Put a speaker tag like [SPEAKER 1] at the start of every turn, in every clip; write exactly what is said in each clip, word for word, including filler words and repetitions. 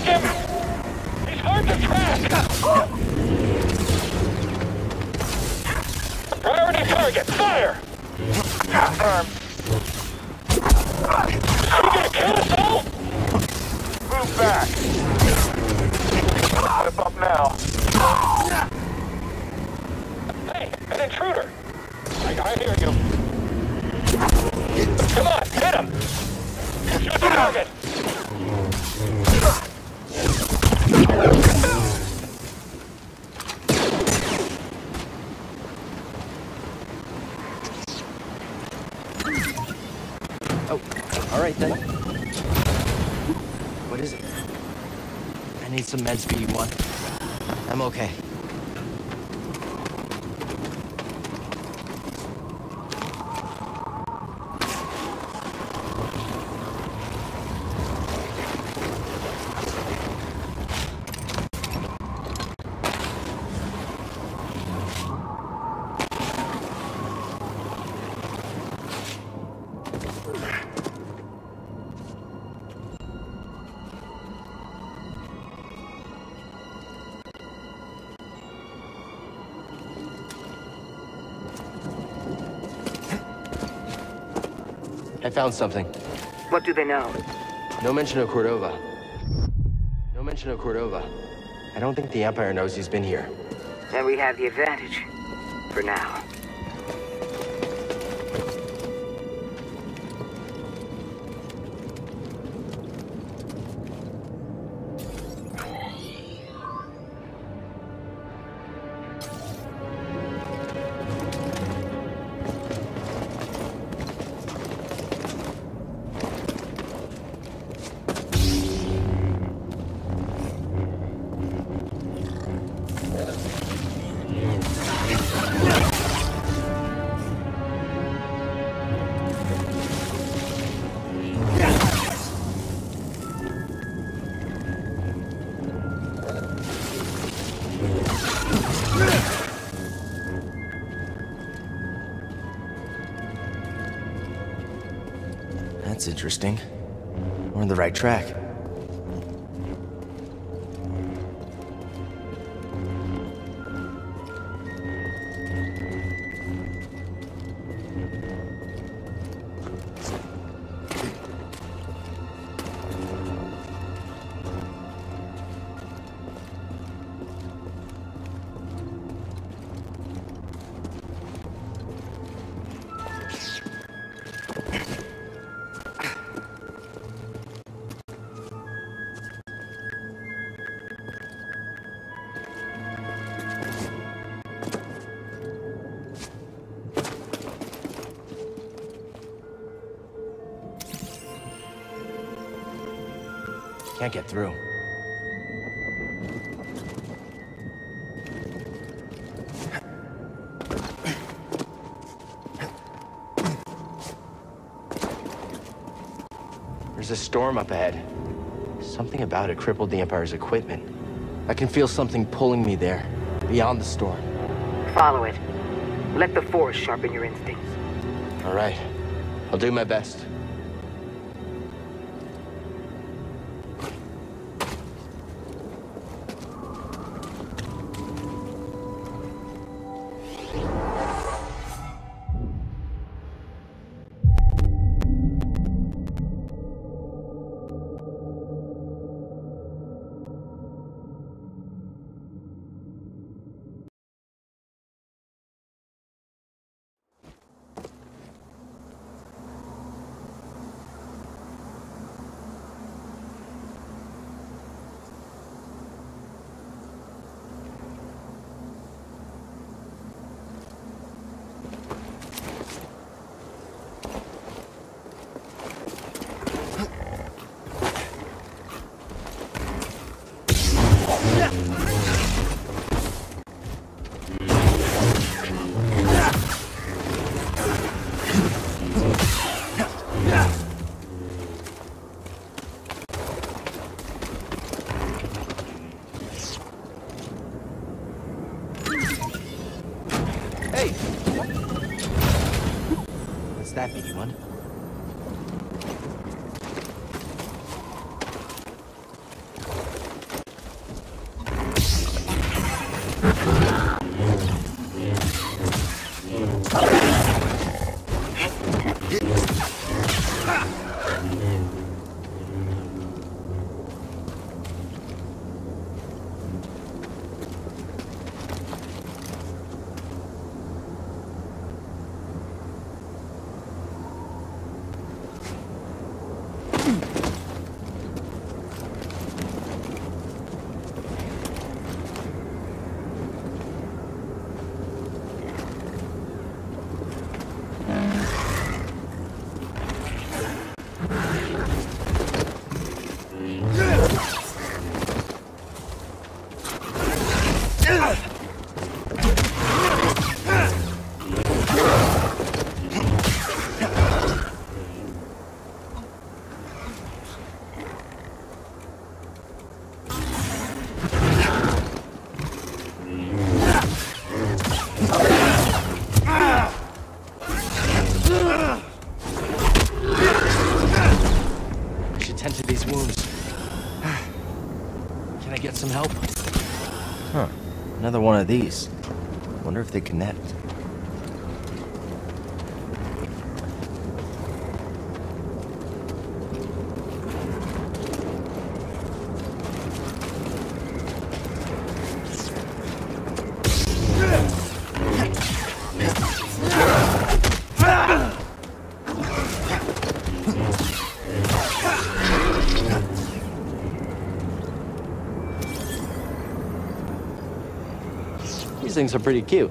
[SPEAKER 1] him! He's hard to track! Priority target, fire! Confirmed. Is he gonna kill us all? Move back. Whip up now. Hey, an intruder! I, I hear you. Come on, hit him! Shoot the target!
[SPEAKER 2] Oh, all right then. What is it? I need some meds for you, one. I'm okay. I found something.
[SPEAKER 3] What do they know?
[SPEAKER 2] No mention of Cordova. No mention of Cordova. I don't think the Empire knows he's been here.
[SPEAKER 3] Then we have the advantage. For now.
[SPEAKER 2] That's interesting. We're on the right track. Can't get through. There's a storm up ahead. Something about it crippled the Empire's equipment. I can feel something pulling me there, beyond the storm.
[SPEAKER 3] Follow it. Let the Force sharpen your instincts.
[SPEAKER 2] All right. I'll do my best. That be one? Another one of these. Wonder if they connect. These things are pretty cute.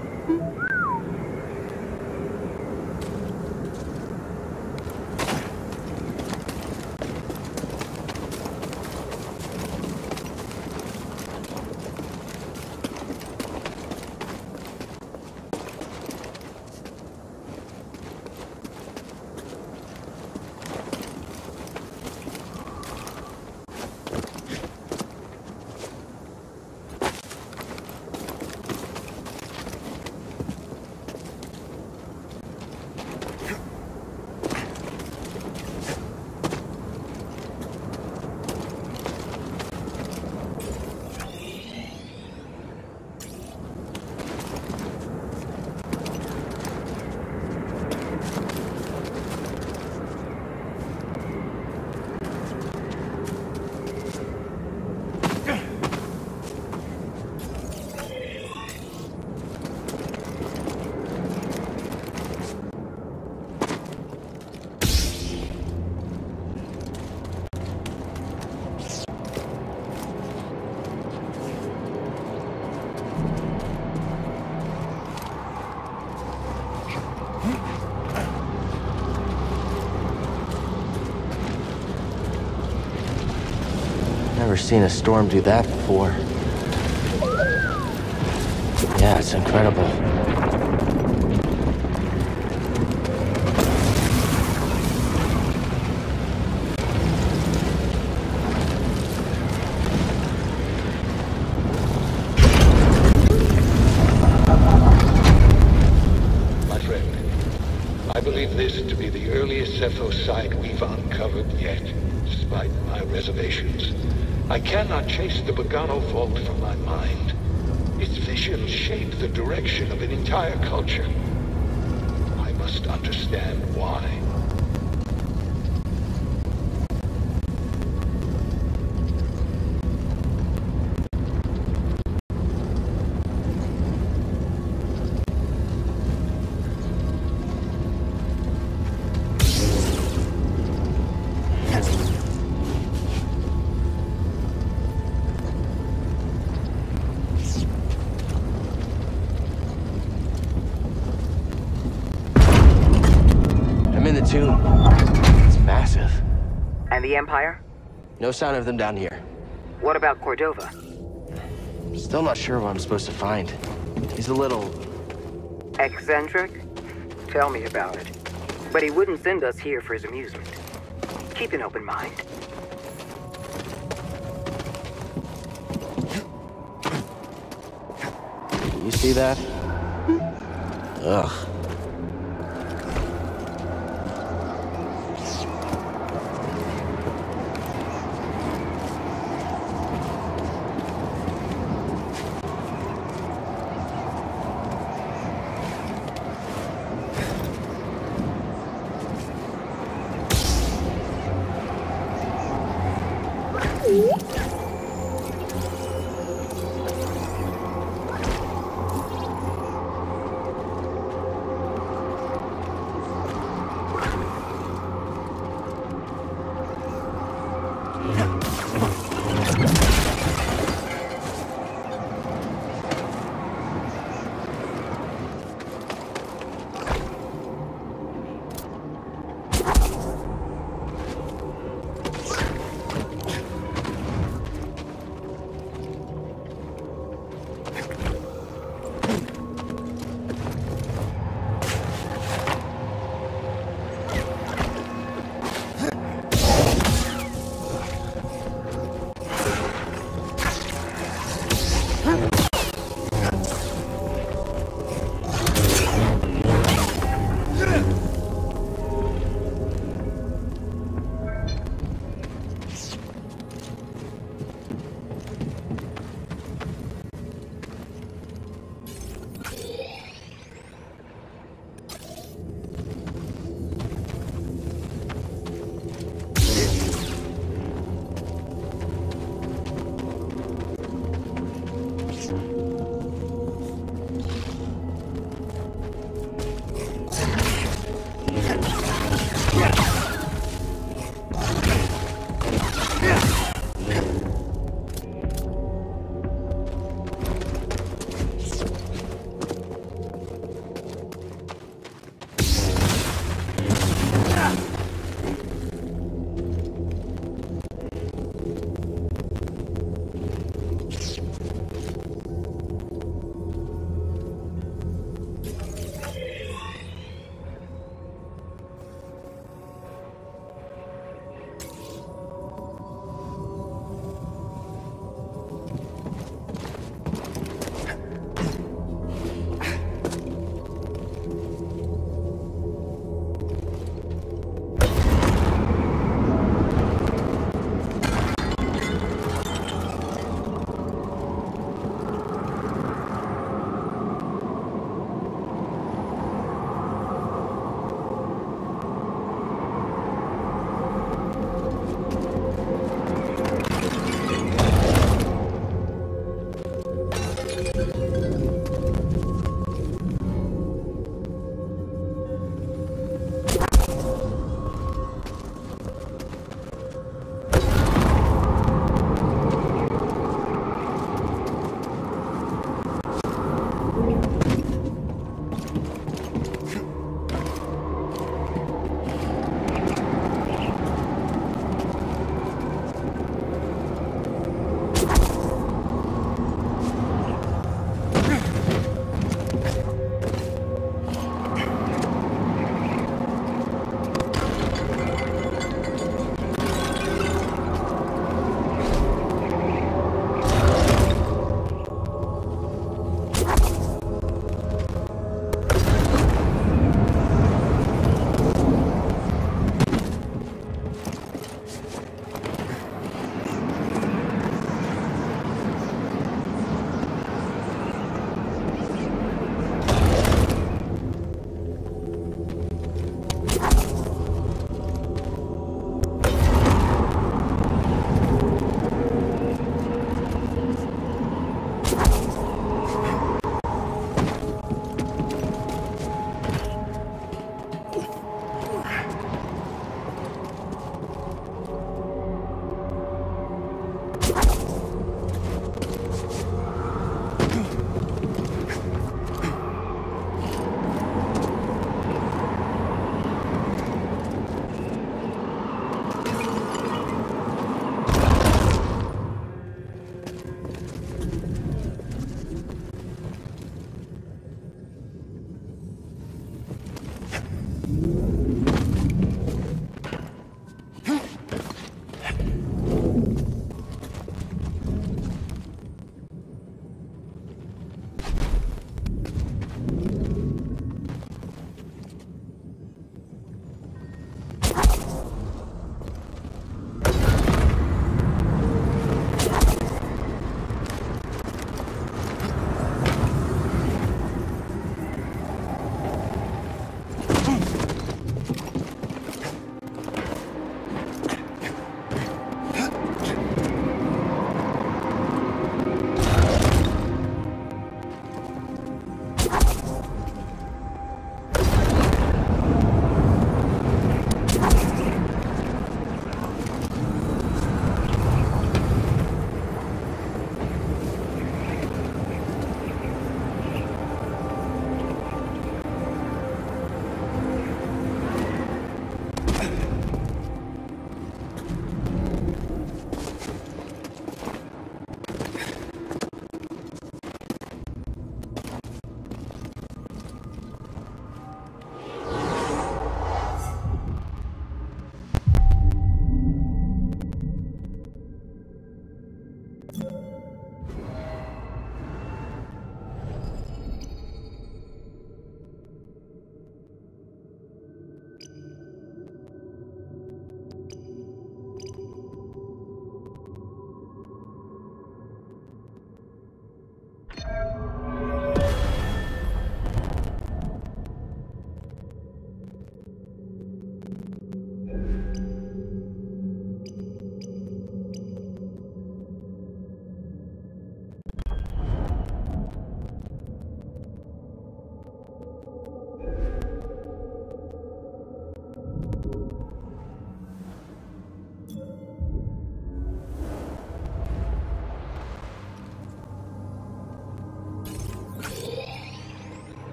[SPEAKER 2] Never seen a storm do that before. Yeah, it's incredible.
[SPEAKER 4] My friend, I believe this to be the earliest Zeffo site we've uncovered yet, despite my reservations. I cannot chase the Bogano vault from my mind. Its visions shape the direction of an entire culture. I must understand why.
[SPEAKER 2] It's massive.
[SPEAKER 3] And the Empire?
[SPEAKER 2] No sign of them down here.
[SPEAKER 3] What about Cordova?
[SPEAKER 2] Still not sure what I'm supposed to find. He's a little...
[SPEAKER 3] eccentric? Tell me about it. But he wouldn't send us here for his amusement. Keep an open mind.
[SPEAKER 2] You see that? Ugh.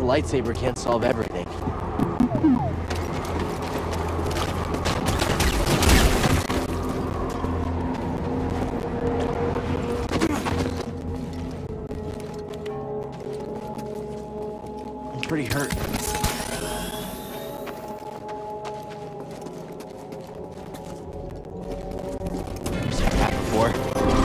[SPEAKER 2] a lightsaber can't solve everything. I'm pretty hurt. Seen that before.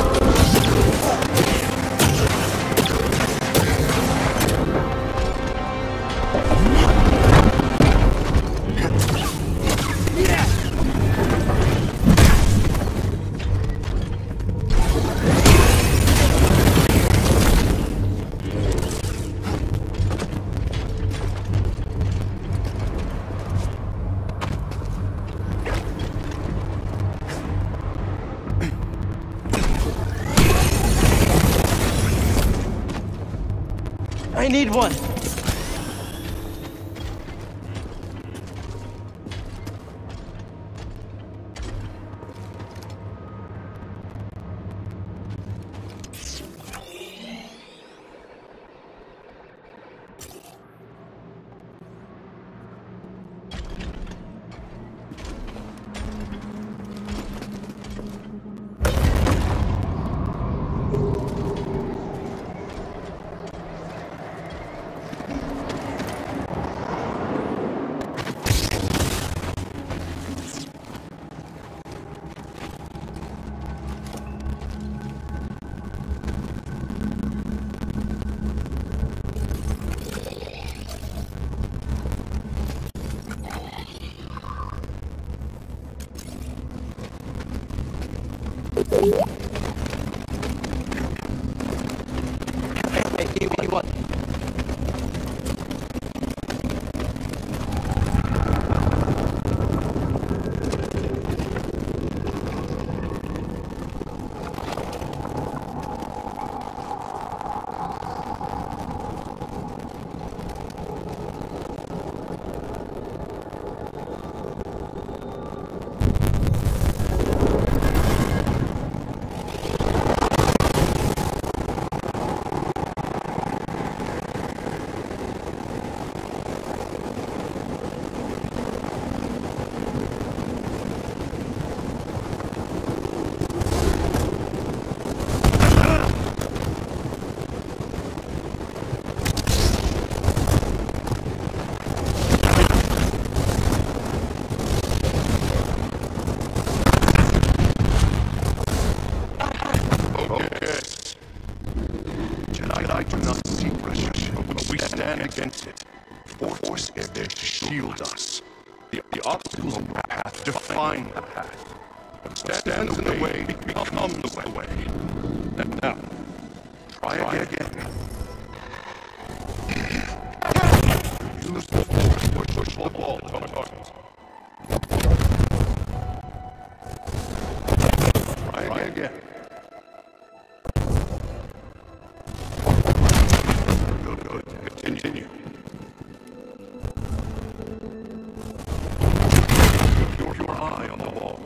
[SPEAKER 2] I need one. Hey, hey, what, what?
[SPEAKER 5] Against it. Force is there to shield us. The, the obstacles of the path define the path. What stands in the way becomes the way. Now, try, try again. Use the force to push the ball to our target. Try again. Good, good. Continue. Your, your eye on the ball.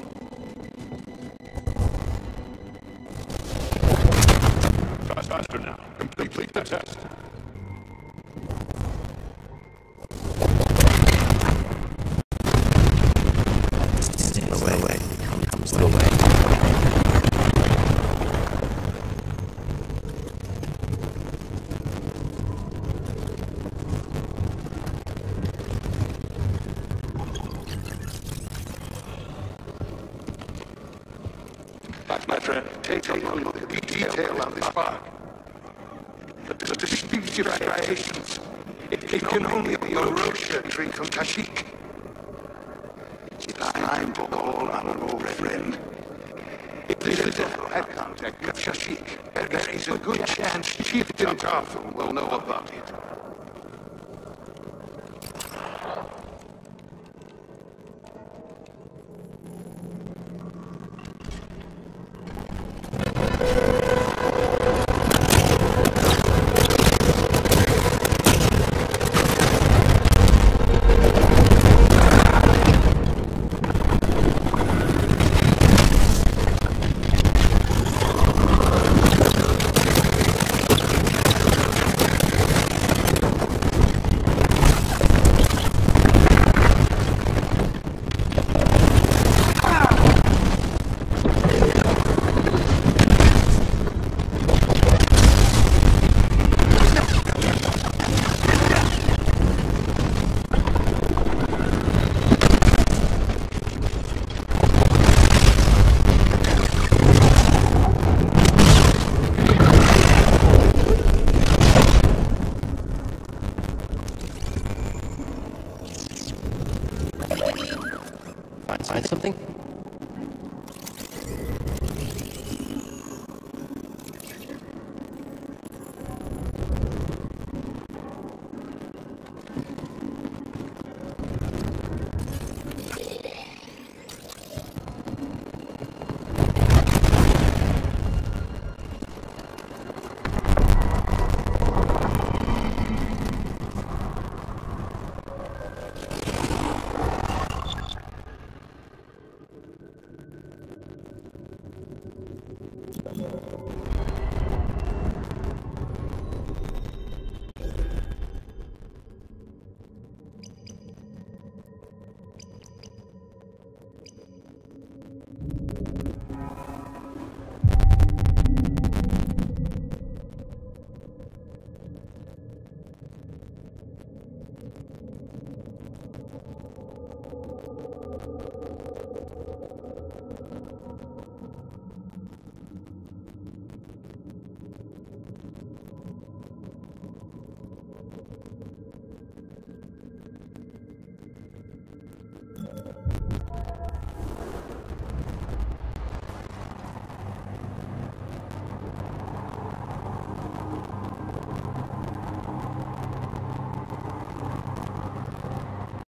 [SPEAKER 5] Fast, faster now. Complete the test.
[SPEAKER 2] Stay away. Come, comes the way.
[SPEAKER 5] My friend, take a look at the detail on this spot. The, the distinctive striations. It, it can only be a Rosha tree from Kashyyyk. Time to call on an old friend. If this is a had contact with Kashyyyk, there is a good chance Chieftain Darthum will know about it.
[SPEAKER 2] something?